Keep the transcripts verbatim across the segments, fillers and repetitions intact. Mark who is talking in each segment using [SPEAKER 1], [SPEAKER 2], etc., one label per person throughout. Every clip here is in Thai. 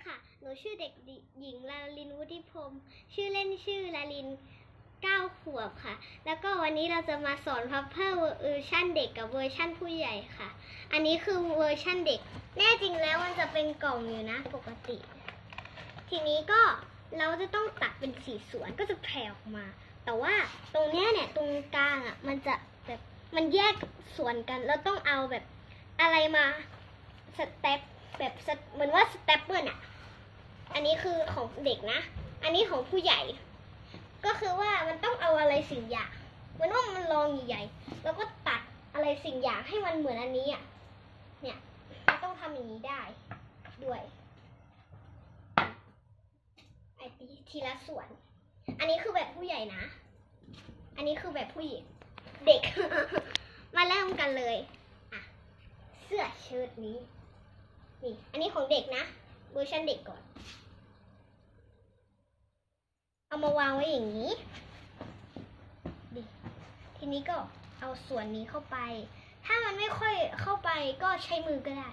[SPEAKER 1] ค่ะ หนูชื่อเด็กหญิงลาลินวุฒิพรมชื่อเล่นชื่อลาลินเก้าขวบค่ะ แล้วก็วันนี้เราจะมาสอนพับเพิลเวอร์ชั่นเด็กกับเวอร์ชั่นผู้ใหญ่ค่ะ อันนี้คือเวอร์ชั่นเด็กแน่จริงแล้วมันจะเป็นกล่องอยู่นะปกติ ทีนี้ก็เราจะต้องตัดเป็นสีส่วนก็จะแผ่ออกมา แต่ว่าตรงเนี้ยเนี่ยตรงกลางอ่ะมันจะแบบมันแยกส่วนกันเราต้องเอาแบบอะไรมาสเต็ปแบบเหมือนว่าสเต็ปเปิลอ่ะอันนี้คือของเด็กนะอันนี้ของผู้ใหญ่ก็คือว่ามันต้องเอาอะไรสิ่งอย่างเหมือนว่ามันลองใหญ่ๆแล้วก็ตัดอะไรสิ่งอย่างให้มันเหมือนอันนี้อ่ะเนี่ยเราต้องทำอย่างนี้ได้ด้วยไอ้ทีละส่วนอันนี้คือแบบผู้ใหญ่นะอันนี้คือแบบผู้หญิงเด็ก มาเริ่มกันเลยอ่ะเสื้อเชิ้ตนี้นี่อันนี้ของเด็กนะเวอร์ชันเด็กก่อนเอามาวางไว้อย่างนี้ดิทีนี้ก็เอาส่วนนี้เข้าไปถ้ามันไม่ค่อยเข้าไปก็ใช้มือก็ได้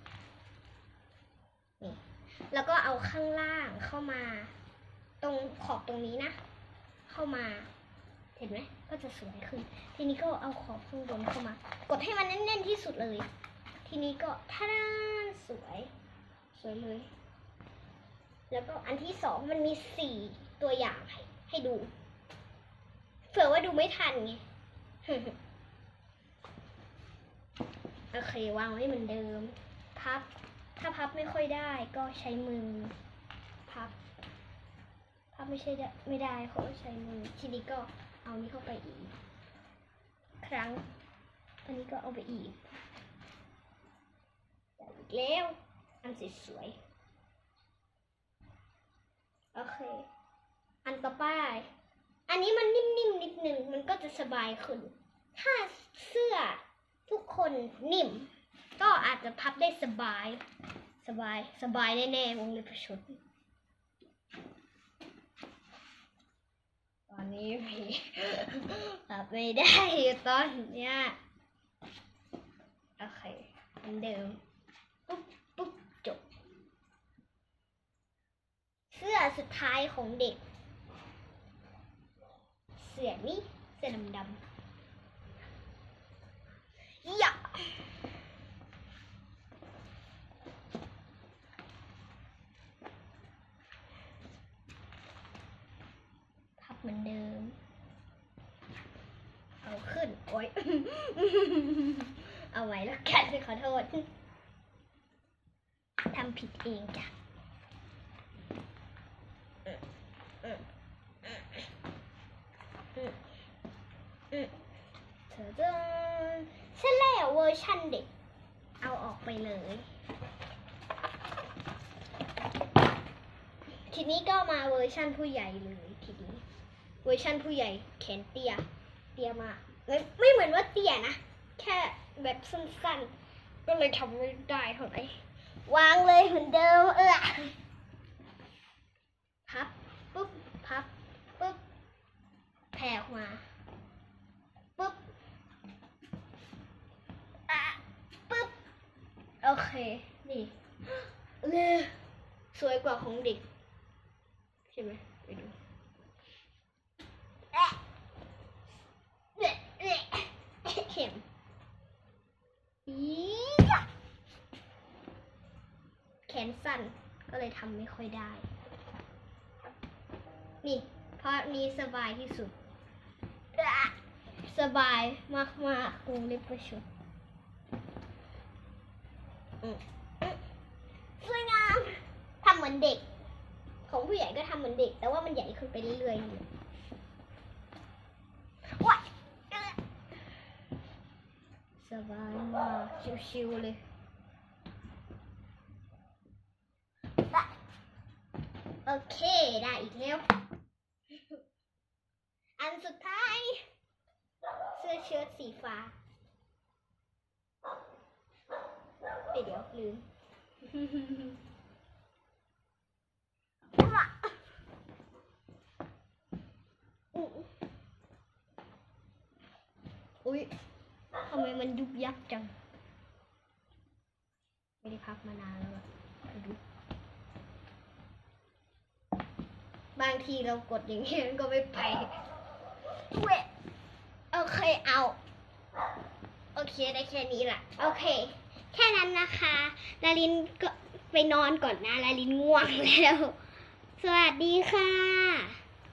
[SPEAKER 1] นี่แล้วก็เอาข้างล่างเข้ามาตรงขอบตรงนี้นะเข้ามาเห็นไหมก็จะสวยขึ้นทีนี้ก็เอาขอบข้างบนเข้ามากดให้มันแน่นๆที่สุดเลยทีนี้ก็ท่าสวยสวยเลยแล้วก็อันที่สองมันมีสี่ตัวอย่างให้ให้ดูเผื่อว่าดูไม่ทันไง โอเควางไว้เหมือนเดิมพับถ้าพับไม่ค่อยได้ก็ใช้มือพับพับไม่ใช่ไม่ได้เขาใช้มือทีนี้ก็เอานี้เข้าไปอีกครั้งอันนี้ก็เอาไปอีกอีกแล้วอันสวยๆโอเคอันต่อไปอันนี้มันนิ่มๆนิดนึงมันก็จะสบายขึ้นถ้าเสื้อทุกคนนิ่มก็อาจจะพับได้สบายสบายสบายแน่ๆวงเล็บประชดตอนนี้พี่พับไม่ได้ตอนเนี้ยโอเคเหมือนเดิมปุ๊บปุ๊บจบเสื้อสุดท้ายของเด็กเสื้อนี้เสื้อดำๆยะพับเหมือนเดิมเอาขึ้นโอ๊ย เอาไว้แล้วกันขอโทษทำผิดเองจ้ะเธอจะเสร็จแล้วเวอร์ชันเด็กเอาออกไปเลยทีนี้ก็มาเวอร์ชันผู้ใหญ่เลยทีนี้เวอร์ชันผู้ใหญ่แขนเตี้ยเตี้ยมากไม่เหมือนว่าเตี้ยนะแค่แบบสั้นๆก็เลยทำไม่ได้เท่าไหร่วางเลยเหมือนเดิมเออพับปุ๊บพับปุ๊บแผ่ออกมาปุ๊บอ่ะปุ๊บโอเคนี่เลยสวยกว่าของเด็กใช่ไหมไปดูเข็มแขนสั้นก็เลยทำไม่ค่อยได้นี่เพราะนี้สบายที่สุดสบายมากมากวงเล็บประชดสวยงามทำเหมือนเด็กของผู้ใหญ่ก็ทำเหมือนเด็กแต่ว่ามันใหญ่ขึ้นไปเรื่อยๆอยู่ว้าสบายมากชิวๆเลยโอเคได้อีกแล้วอันสุดท้ายเสื้อเชิ้ตสีฟ้าเดี๋ยวลืมอุ๊ยทำไมมันยุบยับจังไม่ได้พักมานานแล้วดูบางทีเรากดอย่างนี้มันก็ไม่ไปเว้ยโอเคเอาโอเคได้แค่นี้แหละโอเคแค่นั้นนะคะลาลินก็ไปนอนก่อนนะลาลินง่วงแล้วสวัสดีค่ะ